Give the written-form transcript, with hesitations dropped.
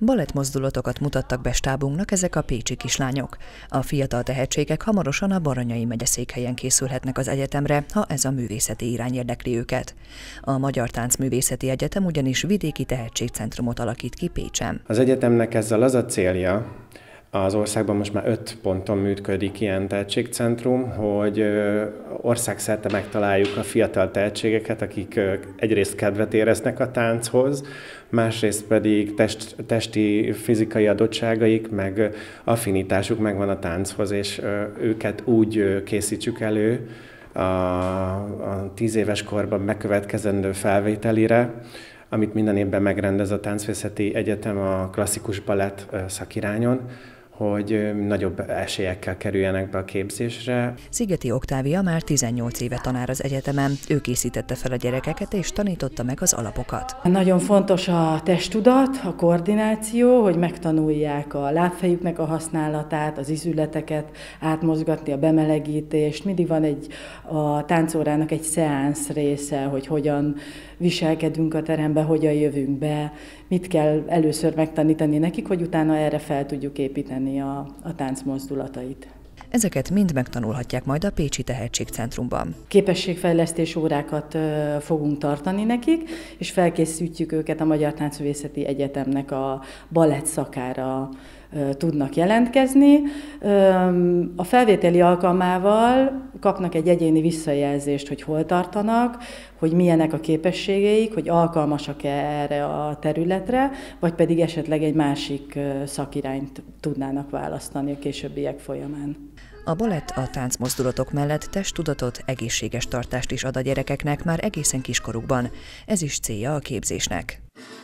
Balettmozdulatokat mutattak be stábunknak ezek a pécsi kislányok. A fiatal tehetségek hamarosan a Baranyai megyeszékhelyen készülhetnek az egyetemre, ha ez a művészeti irány érdekli őket. A Magyar Táncművészeti Egyetem ugyanis vidéki tehetségcentrumot alakít ki Pécsen. Az egyetemnek ezzel az a célja, az országban most már 5 ponton működik ilyen tehetségcentrum, hogy országszerte megtaláljuk a fiatal tehetségeket, akik egyrészt kedvet éreznek a tánchoz, másrészt pedig testi, fizikai adottságaik, meg affinitásuk megvan a tánchoz, és őket úgy készítsük elő a 10 éves korban megkövetkezendő felvételire, amit minden évben megrendez a Táncművészeti Egyetem a klasszikus balett szakirányon, hogy nagyobb esélyekkel kerüljenek be a képzésre. Szigeti Oktávia már 18 éve tanár az egyetemen. Ő készítette fel a gyerekeket és tanította meg az alapokat. Nagyon fontos a testtudat, a koordináció, hogy megtanulják a lábfejüknek a használatát, az izületeket átmozgatni, a bemelegítést. Mindig van a táncórának egy szeánsz része, hogy hogyan viselkedünk a teremben, hogyan jövünk be, mit kell először megtanítani nekik, hogy utána erre fel tudjuk építeni a tánc mozdulatait. Ezeket mind megtanulhatják majd a Pécsi Tehetségcentrumban. Képességfejlesztés órákat fogunk tartani nekik, és felkészítjük őket a Magyar Táncművészeti Egyetemnek a balett szakára tudnak jelentkezni. A felvételi alkalmával kapnak egy egyéni visszajelzést, hogy hol tartanak, hogy milyenek a képességeik, hogy alkalmasak-e erre a területre, vagy pedig esetleg egy másik szakirányt tudnának választani a későbbiek folyamán. A balett a táncmozdulatok mellett testtudatot, egészséges tartást is ad a gyerekeknek már egészen kiskorukban. Ez is célja a képzésnek.